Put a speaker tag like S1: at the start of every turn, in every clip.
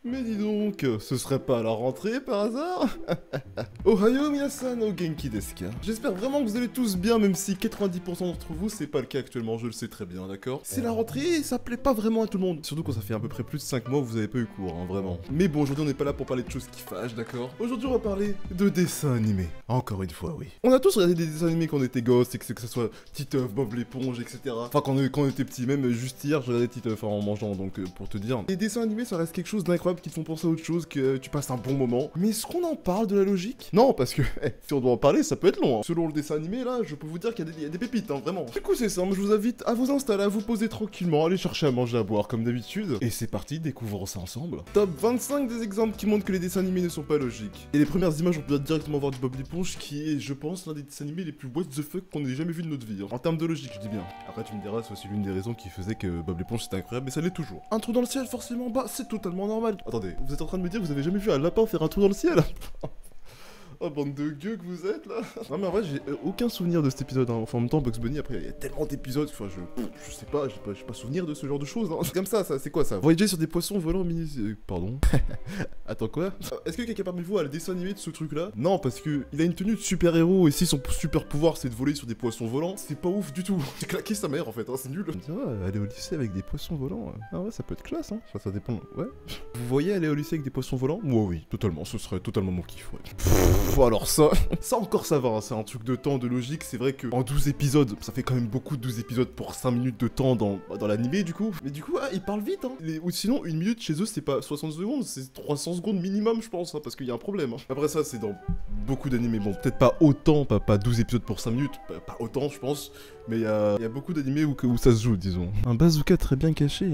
S1: Mais dis donc, ce serait pas à la rentrée par hasard? Ohayou minasan o genki desu ka? J'espère vraiment que vous allez tous bien, même si 90% d'entre vous, c'est pas le cas actuellement, je le sais très bien, d'accord? C'est la rentrée et ça plaît pas vraiment à tout le monde. Surtout quand ça fait à peu près plus de 5 mois que vous avez pas eu cours, hein, vraiment. Mais bon, aujourd'hui on n'est pas là pour parler de choses qui fâchent, d'accord? Aujourd'hui on va parler de dessins animés. Encore une fois, oui. On a tous regardé des dessins animés quand on était gosses, et que ce soit Titeuf, Bob l'éponge, etc. Enfin, quand on était petit, même juste hier, je regardais Titeuf en mangeant, donc pour te dire. Les dessins animés, ça reste quelque chose d'incroyable qui te font penser à autre chose, que tu passes un bon moment. Mais est-ce qu'on en parle de la logique? Non, parce que si on doit en parler, ça peut être long. Hein. Selon le dessin animé, là, je peux vous dire qu'il y a des pépites, hein, vraiment. Du coup, c'est simple, je vous invite à vous installer, à vous poser tranquillement, aller chercher à manger, à boire, comme d'habitude. Et c'est parti, découvrons ça ensemble. Top 25 des exemples qui montrent que les dessins animés ne sont pas logiques. Et les premières images, on peut directement voir du Bob l'éponge, qui est, je pense, l'un des dessins animés les plus what the fuck qu'on ait jamais vu de notre vie. Hein. En termes de logique, je dis bien. Après, tu me diras, c'est aussi l'une des raisons qui faisait que Bob l'éponge c'était incroyable, mais ça l'est toujours. Un trou dans le ciel, forcément, bah, c'est totalement normal. Attendez, vous êtes en train de me dire que vous avez jamais vu un lapin faire un trou dans le ciel? Oh, bande de gueux que vous êtes là. Non mais en vrai j'ai aucun souvenir de cet épisode, hein. Enfin en même temps Bugs Bunny, après il y a tellement d'épisodes, enfin je sais pas, j'ai pas souvenir de ce genre de choses, hein. C'est comme ça, c'est quoi ça? Voyager sur des poissons volants mini... pardon. Attends quoi? Est-ce que quelqu'un parmi vous a le dessin animé de ce truc là? Non, parce que il a une tenue de super héros et si son super pouvoir c'est de voler sur des poissons volants, c'est pas ouf du tout. C'est claqué sa mère en fait, hein, c'est nul. Je me dis, aller au lycée avec des poissons volants, ah ouais ça peut être classe, hein. Enfin ça dépend, ouais. Vous voyez aller au lycée avec des poissons volants? Moi oui, totalement, ce serait totalement mon kiff, ouais. Alors ça encore ça va, hein, c'est un truc de temps, de logique, c'est vrai que en 12 épisodes, ça fait quand même beaucoup de 12 épisodes pour 5 minutes de temps dans l'animé du coup. Mais du coup, ils parlent vite, hein. Ou sinon, une minute chez eux, c'est pas 60 secondes, c'est 300 secondes minimum, je pense, hein, parce qu'il y a un problème. Hein. Après ça, c'est dans beaucoup d'animés, bon, peut-être pas autant, pas 12 épisodes pour 5 minutes, pas autant, je pense, mais il y a beaucoup d'animés où ça se joue, disons. Un bazooka très bien caché,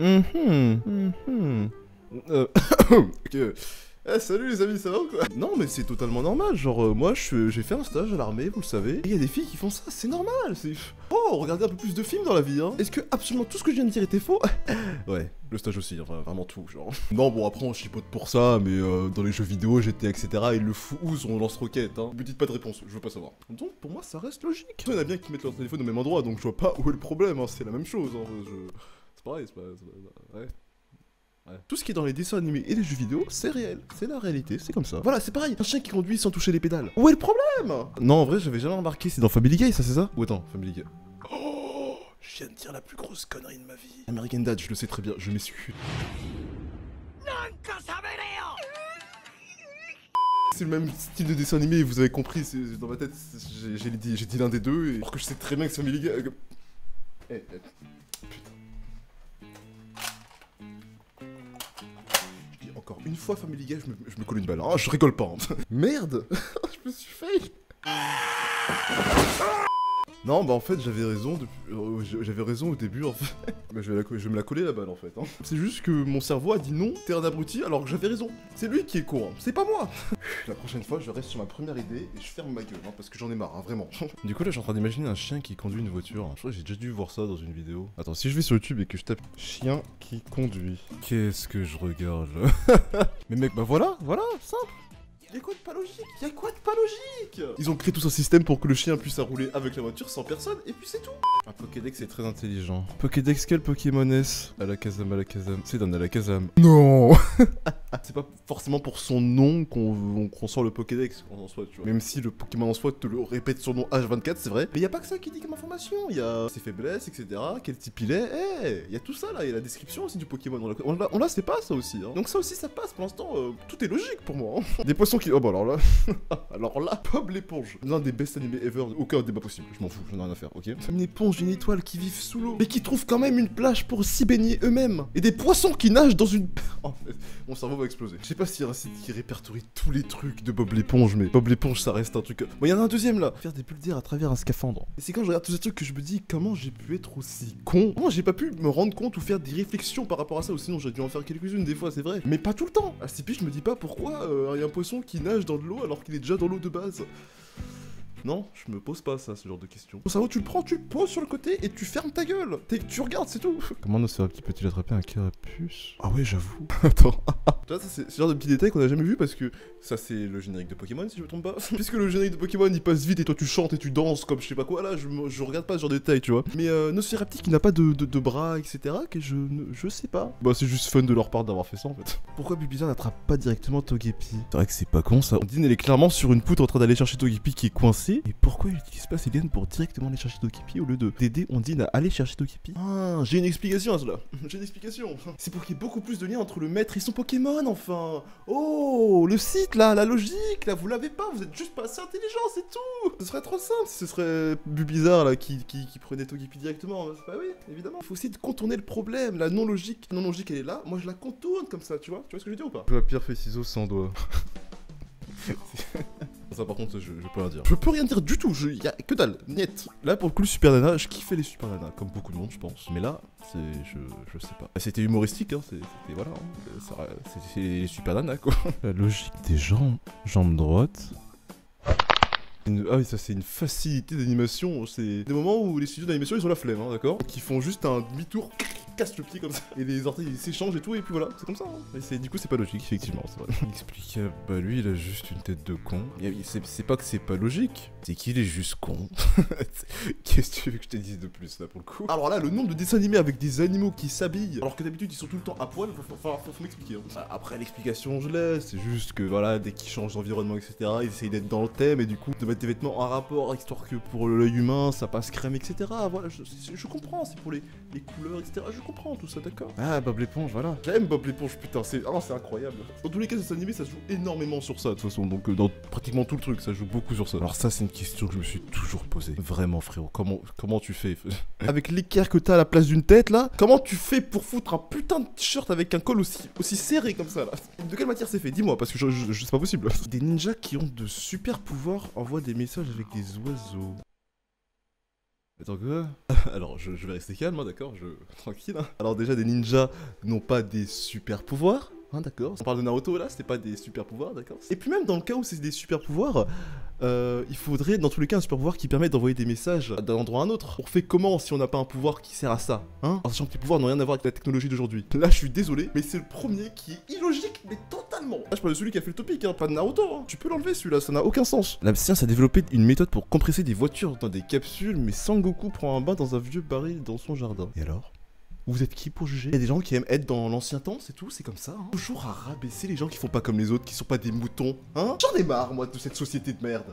S1: Ok. Eh salut les amis, ça va ou quoi? Non mais c'est totalement normal, genre moi j'ai fait un stage à l'armée, vous le savez, et il y a des filles qui font ça, c'est normal, c'est... Oh, regardez un peu plus de films dans la vie, hein. Est-ce que absolument tout ce que je viens de dire était faux? Ouais, le stage aussi, enfin vraiment tout, genre. Non bon après on chipote pour ça, mais dans les jeux vidéo, GTA, etc, il le fout où son lance-roquette, hein. Me dites pas de réponse, je veux pas savoir. Donc pour moi ça reste logique. Il y en a bien qui mettent leur téléphone au même endroit, donc je vois pas où est le problème, hein, c'est la même chose, hein. C'est pareil, c'est pas... Ouais. Ouais. Tout ce qui est dans les dessins animés et les jeux vidéo, c'est réel, c'est la réalité, c'est comme ça. Voilà, c'est pareil, un chien qui conduit sans toucher les pédales. Où est le problème? Non, en vrai, j'avais jamais remarqué, c'est dans Family Guy, ça, c'est ça? Ou attends, Family Guy. Oh, je viens de dire la plus grosse connerie de ma vie. American Dad, je le sais très bien, je m'excuse. C'est le même style de dessin animé, vous avez compris, dans ma tête, j'ai dit l'un des deux, et alors que je sais très bien que c'est Family Guy... Encore une fois Family Guy, je me colle une balle. Ah, je rigole pas. Hein. Merde. Je me suis fait. Non, bah en fait j'avais raison au début en fait. Mais je vais me la coller la balle en fait. Hein. C'est juste que mon cerveau a dit non, t'es un abruti alors que j'avais raison. C'est lui qui est con, hein. C'est pas moi. La prochaine fois je reste sur ma première idée et je ferme ma gueule hein, parce que j'en ai marre, hein, vraiment. Du coup là je suis en train d'imaginer un chien qui conduit une voiture. Je crois que j'ai déjà dû voir ça dans une vidéo. Attends, si je vais sur YouTube et que je tape chien qui conduit, qu'est-ce que je regarde là? Mais mec, bah voilà, simple. Y'a quoi de pas logique? Y'a quoi de pas logique? Ils ont créé tout un système pour que le chien puisse rouler avec la voiture sans personne, et puis c'est tout. Un Pokédex est très intelligent. Pokédex, quel Pokémon est-ce? Alakazam. C'est d'un Alakazam. Non. C'est pas forcément pour son nom qu'on sort le Pokédex en soi, tu vois. Même si le Pokémon en soi te le répète son nom H24, c'est vrai. Mais y a pas que ça qui dit comme information. Y a ses faiblesses, etc. Quel type il est. Y a tout ça là. Y a la description aussi du Pokémon. On la sait pas ça aussi. Hein. Donc ça aussi ça passe pour l'instant. Tout est logique pour moi. Hein. Des poissons qui... Oh bah alors là... alors là, Bob l'éponge. L'un des best animés ever. Aucun débat possible. Je m'en fous, j'en ai rien à faire, ok? Une éponge, une étoile qui vivent sous l'eau. Mais qui trouvent quand même une plage pour s'y baigner eux-mêmes. Et des poissons qui nagent dans une... Oh, mon cerveau va exploser. Je sais pas s'il y a un site qui répertorie tous les trucs de Bob l'éponge, mais Bob l'éponge ça reste un truc... Bon, il y en a un deuxième là. Faire des bulles d'air à travers un scaphandre. Et c'est quand je regarde tous ces trucs que je me dis comment j'ai pu être aussi con. Comment j'ai pas pu me rendre compte ou faire des réflexions par rapport à ça, ou sinon j'ai dû en faire quelques-unes des fois, c'est vrai. Mais pas tout le temps. À CP, je me dis pas pourquoi il y a un poisson qui nage dans de l'eau alors qu'il est déjà dans l'eau de base. Non, je me pose pas ça, ce genre de questions. Ton cerveau, tu le prends, tu le poses sur le côté et tu fermes ta gueule. Tu regardes, c'est tout. Comment Nosferatu peut-il attraper un carapuce? Ah ouais, j'avoue. Attends. Tu vois, ça c'est ce genre de petits détails qu'on a jamais vu parce que ça c'est le générique de Pokémon si je me trompe pas. Puisque le générique de Pokémon il passe vite et toi tu chantes et tu danses comme je sais pas quoi, là je regarde pas ce genre de détails, tu vois. Mais Nosferaptor qui n'a pas de bras, etc., que je sais pas. Bah c'est juste fun de leur part d'avoir fait ça en fait. Pourquoi Bulbizarre n'attrape pas directement Togepi? C'est vrai que c'est pas con ça. Ondine elle est clairement sur une poutre en train d'aller chercher Togepi qui est coincé. Et pourquoi il utilise pas ses lianes pour directement aller chercher Togepi au lieu d'aider Ondine à aller chercher Togepi? Ah, j'ai une explication à cela. J'ai une explication. C'est pour qu'il y ait beaucoup plus de liens entre le maître et son Pokémon, enfin. Oh, le site là, la logique là, vous l'avez pas, vous êtes juste pas assez intelligent, c'est tout. Ce serait trop simple si ce serait Bulbizarre là qui prenait Togepi directement. Bah oui, évidemment. Il faut essayer de contourner le problème, la non-logique. La non-logique elle est là, moi je la contourne comme ça, tu vois. Tu vois ce que je veux dire ou pas? Je vois pierre fait ciseaux sans doigt. Ça par contre je peux rien dire. Je peux rien dire du tout, y'a que dalle, net. Là pour le coup le Super Nana, je kiffais les Super Nana, comme beaucoup de monde je pense. Mais là, je sais pas. C'était humoristique, hein, c'était voilà, hein, c'était les Super Nana quoi. La logique des jambes droites. Ah oui, ça c'est une facilité d'animation, c'est des moments où les studios d'animation ils ont la flemme, hein, d'accord? Qui font juste un demi-tour, cassent le pied comme ça, et les orteils ils s'échangent et tout, et puis voilà, c'est comme ça, hein. Et du coup c'est pas logique, effectivement, c'est vrai. Inexplicable, bah lui il a juste une tête de con. C'est pas que c'est pas logique, c'est qu'il est juste con. Qu'est-ce que tu veux que je te dise de plus là pour le coup? Alors là, le nombre de dessins animés avec des animaux qui s'habillent, alors que d'habitude ils sont tout le temps à poil, faut m'expliquer. Hein. Après l'explication je laisse, c'est juste que voilà, dès qu'ils changent d'environnement, etc., ils essayent d'être dans le thème, et du coup de mettre des vêtements en rapport, histoire que pour l'œil humain ça passe crème, etc. Voilà, je comprends, c'est pour les couleurs, etc. Je comprends tout ça, d'accord. Ah, Bob l'éponge, voilà. J'aime Bob l'éponge, putain, c'est incroyable. Dans tous les cas, ces animés, ça se joue énormément sur ça, de toute façon. Donc, dans pratiquement tout le truc, ça joue beaucoup sur ça. Alors, ça, c'est une question que je me suis toujours posée. Vraiment, frérot, comment tu fais? Avec l'équerre que t'as à la place d'une tête, là, comment tu fais pour foutre un putain de t-shirt avec un col aussi serré comme ça, là? De quelle matière c'est fait? Dis-moi, parce que c'est pas possible. Des ninjas qui ont de super pouvoirs envoient des messages avec des oiseaux. Attends quoi? Alors je vais rester calme, hein, d'accord, tranquille. Hein. Alors déjà des ninjas n'ont pas des super pouvoirs, hein, d'accord. On parle de Naruto là, c'est pas des super pouvoirs, d'accord. Et puis même dans le cas où c'est des super pouvoirs, il faudrait dans tous les cas un super pouvoir qui permet d'envoyer des messages d'un endroit à un autre. On fait comment si on n'a pas un pouvoir qui sert à ça, hein? En sachant que les pouvoirs n'ont rien à voir avec la technologie d'aujourd'hui. Là je suis désolé, mais c'est le premier qui est illogique, mais totalement. Là je parle de celui qui a fait le topic, hein, pas de Naruto, hein. Tu peux l'enlever celui-là, ça n'a aucun sens. La science a développé une méthode pour compresser des voitures dans des capsules, mais Sangoku prend un bain dans un vieux baril dans son jardin. Et alors? Vous êtes qui pour juger? Il y a des gens qui aiment être dans l'ancien temps, c'est tout, c'est comme ça. Hein. Toujours à rabaisser les gens qui font pas comme les autres, qui sont pas des moutons. Hein? J'en ai marre, moi, de cette société de merde.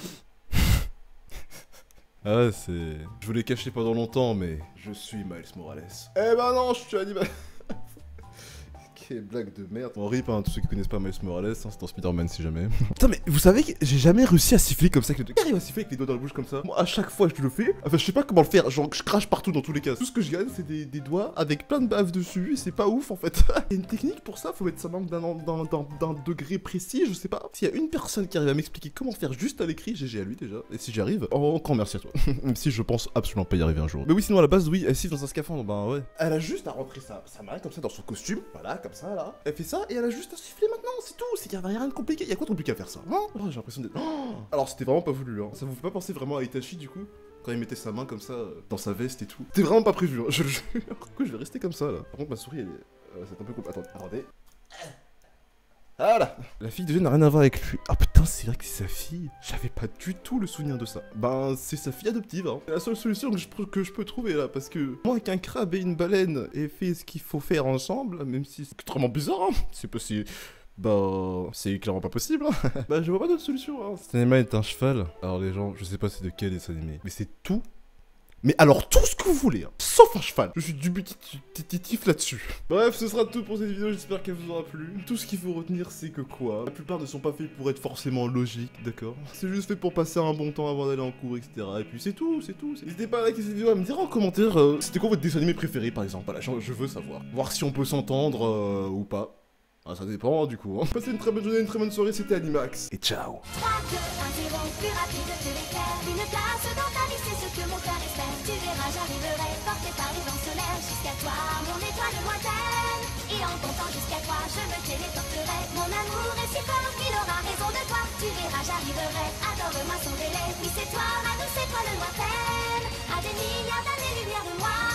S1: Ah ouais, c'est... Je voulais cacher pendant longtemps, mais je suis Miles Morales. Eh ben non, je suis animal. Quelle blague de merde. On rip, hein, tous ceux qui connaissent pas Miles Morales, hein, c'est dans Spider-Man si jamais. Putain, mais vous savez que j'ai jamais réussi à siffler comme ça avec le truc. J'arrive à siffler avec les doigts dans la bouche comme ça. Moi, à chaque fois je le fais, enfin, je sais pas comment le faire. Genre, je crache partout dans tous les cas. Tout ce que je gagne, c'est des doigts avec plein de baves dessus. Et c'est pas ouf en fait. Il y a une technique pour ça, faut mettre sa langue d'un degré précis, je sais pas. S'il y a une personne qui arrive à m'expliquer comment faire juste à l'écrit, GG à lui déjà. Et si j'y arrive, encore merci à toi. Même si je pense absolument pas y arriver un jour. Mais oui, sinon à la base, oui, elle siffle dans un scaphandre, ben ouais. Elle a juste à rentrer sa main comme ça dans son costume. Voilà, comme ça là. Elle fait ça. Et elle a juste à siffler maintenant, c'est tout, c'est qu'il y a rien de compliqué. Il y a quoi de compliqué à faire ça? Oh, j'ai l'impression d'être... Oh, alors c'était vraiment pas voulu, hein. Ça vous fait pas penser vraiment à Itachi du coup? Quand il mettait sa main comme ça, dans sa veste et tout. C'était vraiment pas prévu, hein, je le jure. Pourquoi je vais rester comme ça là? Par contre ma souris elle est... c'est un peu compliqué. Attendez. Voilà. La fille de Jen n'a rien à voir avec lui. Ah putain, c'est vrai que c'est sa fille. J'avais pas du tout le souvenir de ça. Ben, c'est sa fille adoptive, hein. C'est la seule solution que je peux trouver là, parce que moi qu'un crabe et une baleine aient fait ce qu'il faut faire ensemble, même si c'est extrêmement bizarre, hein. C'est possible. Bah, c'est clairement pas possible, hein. Bah, je vois pas d'autre solution, hein. Cet animal est un cheval. Alors les gens, je sais pas c'est de quel dessin animé, mais c'est tout. Mais alors tout ce que vous voulez, hein, sauf un cheval. Je suis dubitatif là-dessus. Bref, ce sera tout pour cette vidéo, j'espère qu'elle vous aura plu. Tout ce qu'il faut retenir, c'est que quoi? La plupart ne sont pas faits pour être forcément logiques, d'accord? C'est juste fait pour passer un bon temps avant d'aller en cours, etc. Et puis c'est tout. N'hésitez pas à liker cette vidéo, à me dire en commentaire c'était quoi votre dessin animé préféré, par exemple. Voilà, je veux savoir. Voir si on peut s'entendre ou pas. Ah, ça dépend du coup. Hein. Passez une très bonne journée, une très bonne soirée, c'était Animax. Et ciao.
S2: Tu verras, j'arriverai porté par les vents solaires jusqu'à toi, mon étoile lointaine. Et en comptant jusqu'à toi, je me téléporterai. Mon amour est si fort qu'il aura raison de toi. Tu verras, j'arriverai, adore-moi sans délai. Oui, c'est toi, ma douce étoile lointaine. À des milliards d'années-lumière de moi.